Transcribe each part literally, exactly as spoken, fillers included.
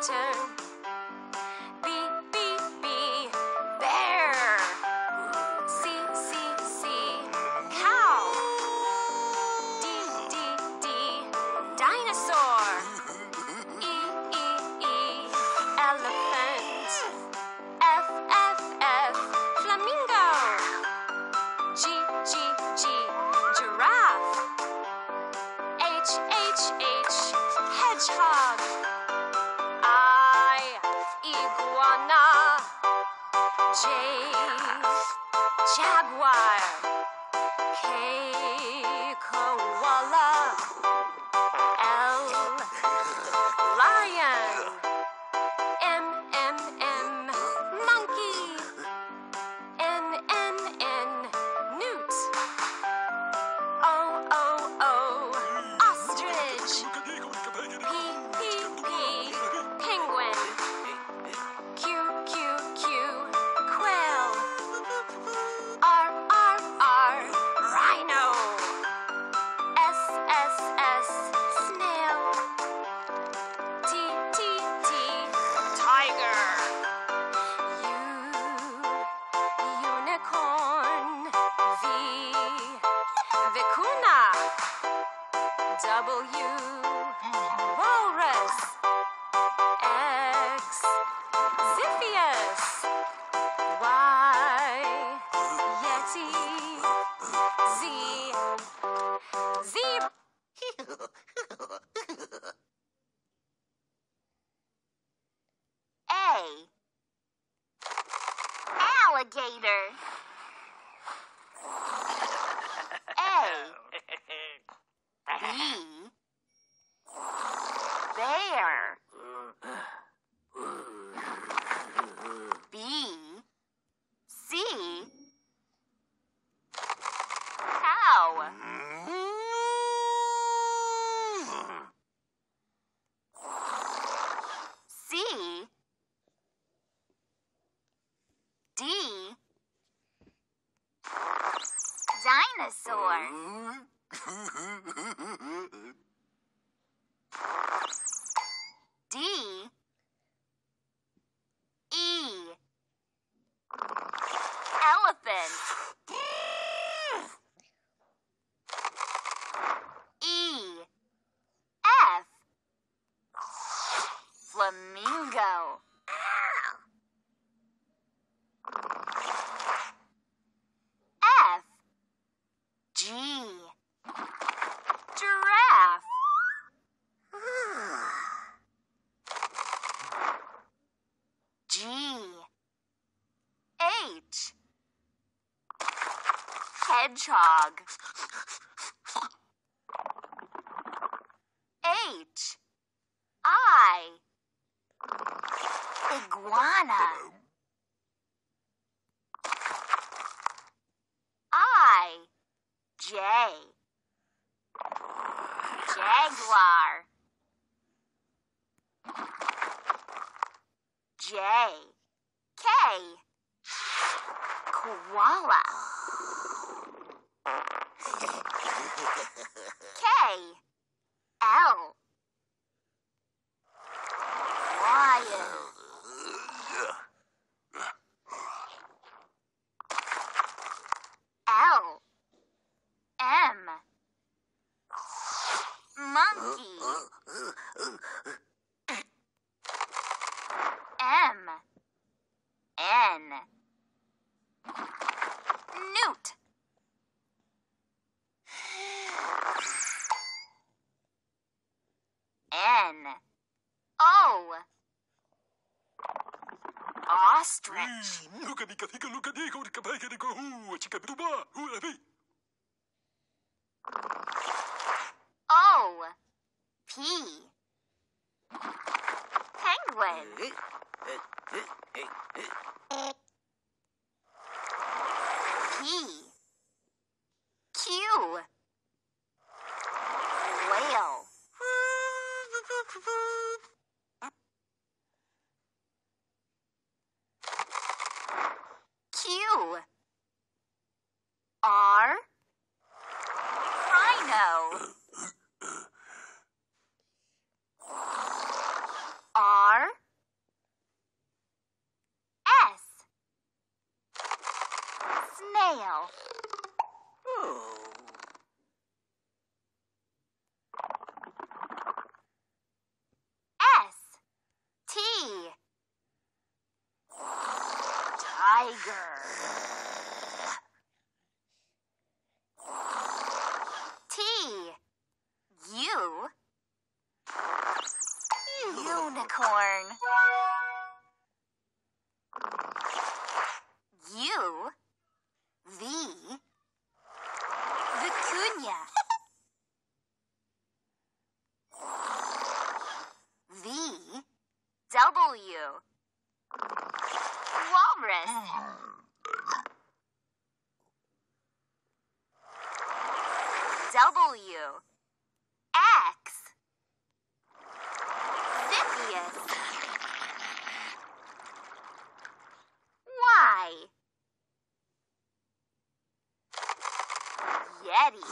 otter. B, B, B, bear. C, C, C, cow. D, D, D, dinosaur. E, E, E, elephant. F, F, F, flamingo. G, G, G, giraffe. H, H, H, hedgehog. I, iguana. J, jaguar. K, koala. L, lion. M, M, M, monkey. N, N, N, newt. O, O, O, ostrich. P, P, P, penguin. Q, Q, Q, quail. R, R, R, rhino. S, S, S, snail. T, T, T, tiger. U, unicorn. V, vicuna. W, walrus. X, Ziphius. Y, yeti. Z, zebra. A, alligator. A, B, bear. B, C, cow. C, D, dinosaur. D, E, elephant. E, F, flamingo. F, G, giraffe. G, H, hedgehog. H, I, iguana. I, J, jaguar. J, K, koala. K, L, lion. L, M, monkey. M, N, newt. N, O, ostrich. O, P, penguin. P, Q, whale. Q, R, rhino. R, tiger. T. U. Unicorn. U. V. Vicuña. V. W. Walrus. W. X. Ziphius. Y. Yeti.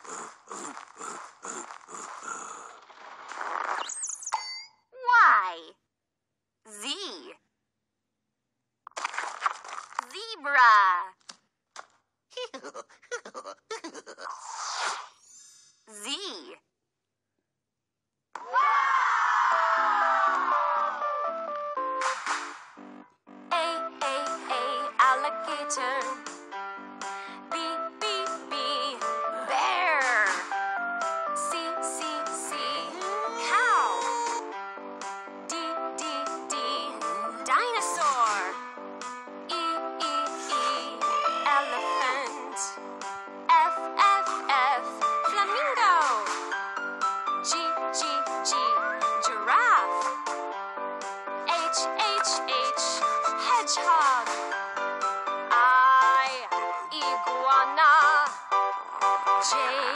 Y. Z. Zebra. Z. A, A, A, alligator. B, B, B, bear. C, C, C, cow. D, D, D, dinosaur. E, E, E, elephant. F, F, F, flamingo. G, G, G, giraffe. H, H, H, hedgehog. I, iguana. J,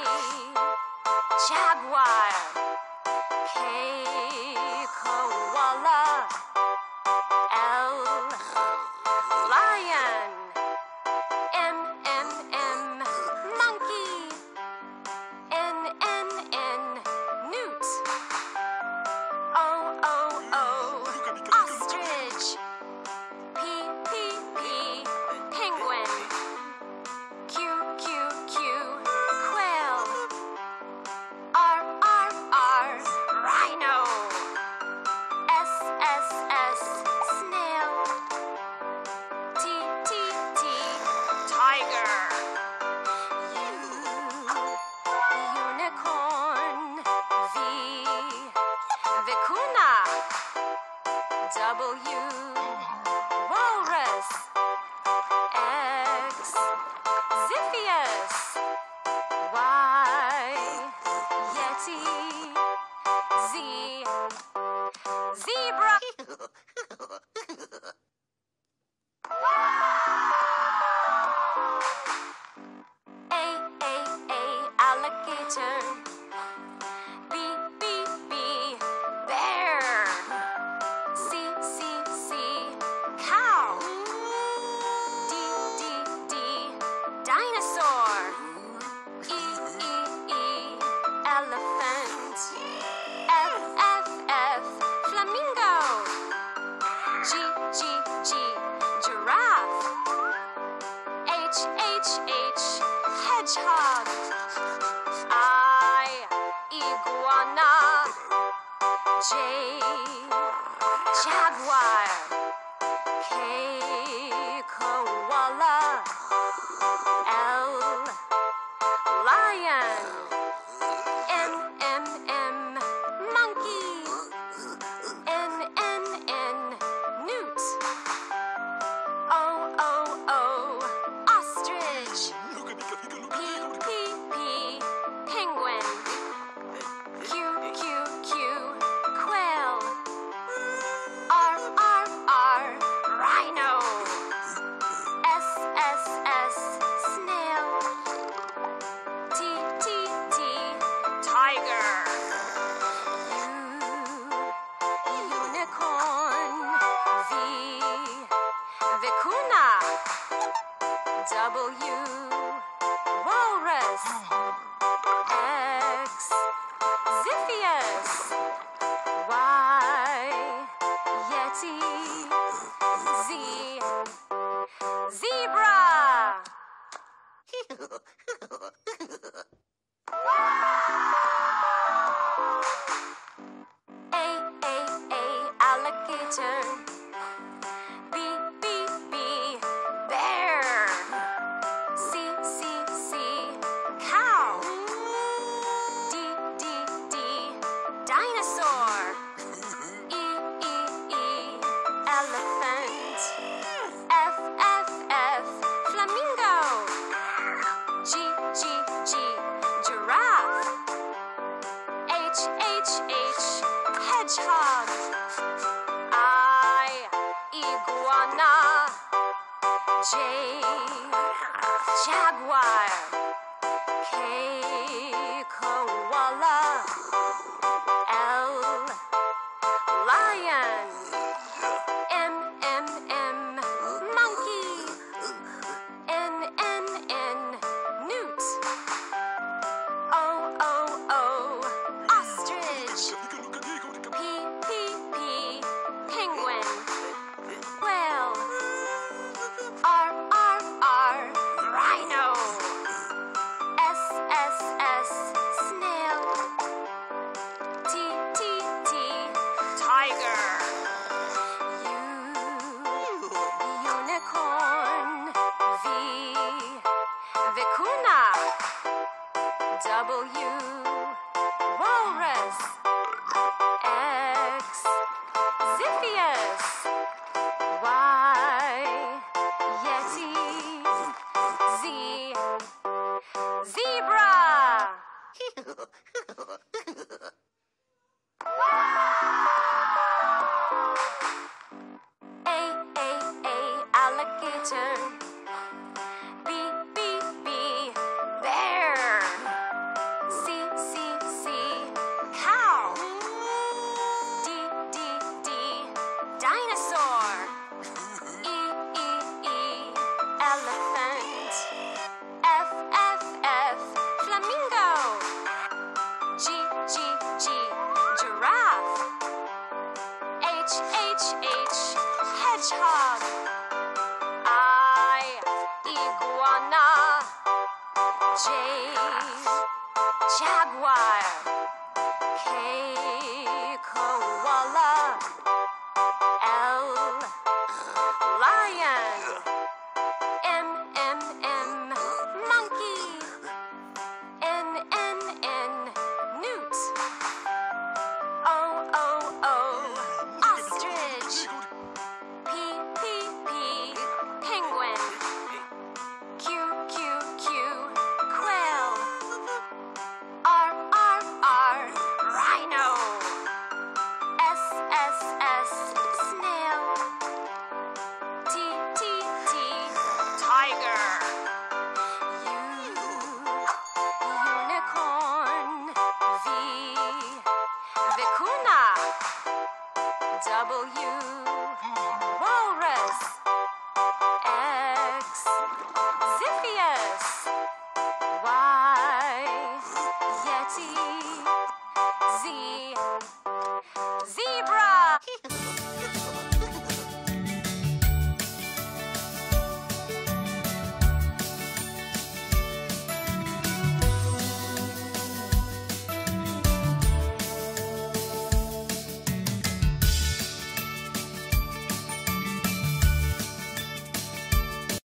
jaguar. K, koala. L, lion. M, M, M, monkey. N, N, N, newt. O, O, O, ostrich. P, P, P, penguin. Q, Q, Q, quail. R, R, R, rhino. S, S, S, snail. T, T, T, tiger. U, unicorn. V, vicuna. W, walrus. X, Ziphius. Y, yeti. Z, zebra. A, A, A, alligator. B, B, B, bear. C, C, C, cow. D, D, D, dinosaur. E, E, E, elephant. F, F, F, flamingo. G, G, G, giraffe. H, H, H, hedgehog. I, iguana. J, jaguar. K, koala. L, lion. M, M, M, monkey. N, N, N, newt. O, O, O, ostrich. P, P, P, penguin. Q, Q, Q, quail. W, walrus. X, Xiphias. Y, Yeti. Z, zebra.